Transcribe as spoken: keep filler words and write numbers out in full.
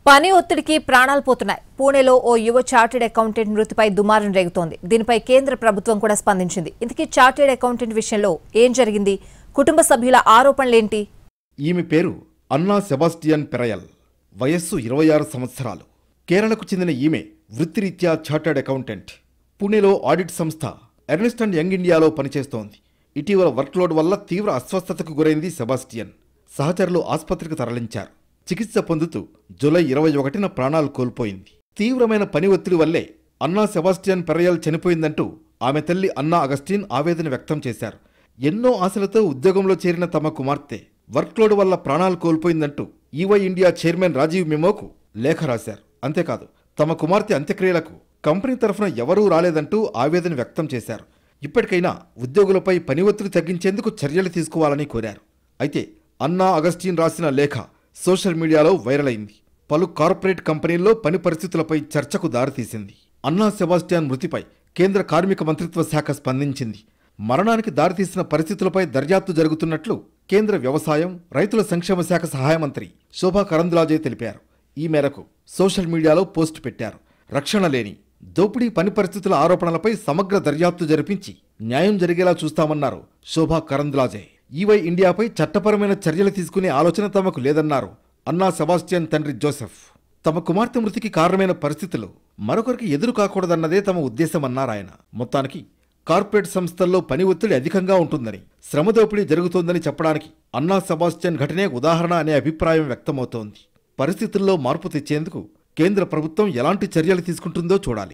పని ఒత్తిడికి ప్రాణాలు పోతున్నాయి. పూణేలో ఓ యువ చార్టెడ్ అకౌంటెంట్ మృతిపై దుమారం రేగుతోంది. దీనిపై కేంద్ర ప్రభుత్వం కూడా స్పందించింది. ఇంతకీ చార్టెడ్ అకౌంటెంట్ విషయంలో ఏం జరిగింది? కుటుంబ సభ్యుల ఆరోపణలేంటి? ఈమె పేరు అన్నా సెబాస్టియన్ పెరయల్. వయస్సు ఇరవై ఆరు సంవత్సరాలు. కేరళకు చెందిన ఈమె వృత్తిరీత్యా చార్టెడ్ అకౌంటెంట్. పూణేలో ఆడిట్ సంస్థ ఎర్నెస్ట్ అండ్ యంగ్ ఇండియాలో పనిచేస్తోంది. ఇటీవల వర్క్లోడ్ వల్ల తీవ్ర అస్వస్థతకు గురైంది సెబాస్టియన్. సహచరులు ఆసుపత్రికి తరలించారు. చికిత్స పొందుతూ జూలై ఇరవై ఒకటిన ప్రాణాలు కోల్పోయింది. తీవ్రమైన పని ఒత్తిడి వల్లే అన్నా సెబాస్టియన్ పెరయల్ చనిపోయిందంటూ ఆమె తల్లి అన్నా అగస్టిన్ ఆవేదన వ్యక్తం చేశారు. ఎన్నో ఆశలతో ఉద్యోగంలో చేరిన తమ కుమార్తె వర్క్లోడ్ వల్ల ప్రాణాలు కోల్పోయిందంటూ ఈవై ఇండియా చైర్మన్ రాజీవ్ మెమోకు లేఖ రాశారు. అంతేకాదు, తమ కుమార్తె అంత్యక్రియలకు కంపెనీ తరఫున ఎవరూ రాలేదంటూ ఆవేదన వ్యక్తం చేశారు. ఇప్పటికైనా ఉద్యోగులపై పని ఒత్తిడి తగ్గించేందుకు చర్యలు తీసుకోవాలని కోరారు. అయితే అన్నా అగస్టిన్ రాసిన లేఖ సోషల్ మీడియాలో వైరల్ అయింది. పలు కార్పొరేట్ కంపెనీల్లో పని పరిస్థితులపై చర్చకు దారితీసింది. అన్నా సెబాస్టియన్ మృతిపై కేంద్ర కార్మిక మంత్రిత్వ శాఖ స్పందించింది. మరణానికి దారితీసిన పరిస్థితులపై దర్యాప్తు జరుగుతున్నట్లు కేంద్ర వ్యవసాయం, రైతుల సంక్షేమ శాఖ సహాయ మంత్రి శోభా కరంద్లాజే తెలిపారు. ఈ మేరకు సోషల్ మీడియాలో పోస్టు పెట్టారు. రక్షణ లేని దోపిడీ పని పరిస్థితుల ఆరోపణలపై సమగ్ర దర్యాప్తు జరిపించి న్యాయం జరిగేలా చూస్తామన్నారు శోభా కరంద్లాజే. ఈవై ఇండియాపై చట్టపరమైన చర్యలు తీసుకునే ఆలోచన తమకు లేదన్నారు అన్నా సెబాస్టియన్ తండ్రి జోసెఫ్. తమ కుమార్తె మృతికి కారణమైన పరిస్థితులు మరొకరికి ఎదురు కాకూడదన్నదే తమ ఉద్దేశమన్నారాయన. మొత్తానికి కార్పొరేట్ సంస్థల్లో పని ఒత్తిడి అధికంగా ఉంటుందని, శ్రమ దోపిడీ జరుగుతోందని చెప్పడానికి అన్నా సెబాస్టియన్ ఘటనే ఉదాహరణ అనే అభిప్రాయం వ్యక్తమవుతోంది. పరిస్థితుల్లో మార్పు తెచ్చేందుకు కేంద్ర ప్రభుత్వం ఎలాంటి చర్యలు తీసుకుంటుందో చూడాలి.